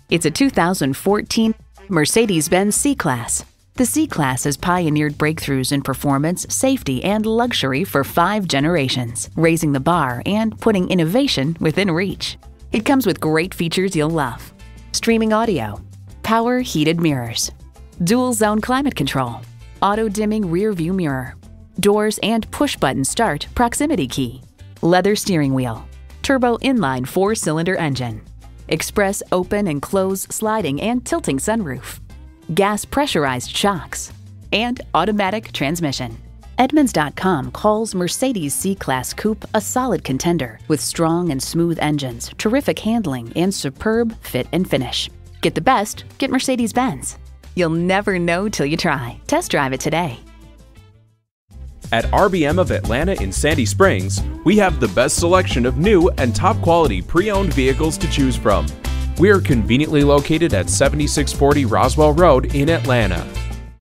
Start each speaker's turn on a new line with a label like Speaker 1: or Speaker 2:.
Speaker 1: It's a 2014 Mercedes-Benz C-Class. The C-Class has pioneered breakthroughs in performance, safety, and luxury for 5 generations, raising the bar and putting innovation within reach. It comes with great features you'll love: streaming audio, power heated mirrors, dual zone climate control, auto dimming rear view mirror, doors and push button start proximity key, leather steering wheel, turbo inline 4-cylinder engine, express open and close sliding and tilting sunroof, gas pressurized shocks, and automatic transmission. Edmunds.com calls Mercedes C-Class Coupe a solid contender with strong and smooth engines, terrific handling, and superb fit and finish. Get the best, get Mercedes-Benz. You'll never know till you try. Test drive it today.
Speaker 2: At RBM of Atlanta in Sandy Springs, we have the best selection of new and top quality pre-owned vehicles to choose from. We are conveniently located at 7640 Roswell Road in Atlanta.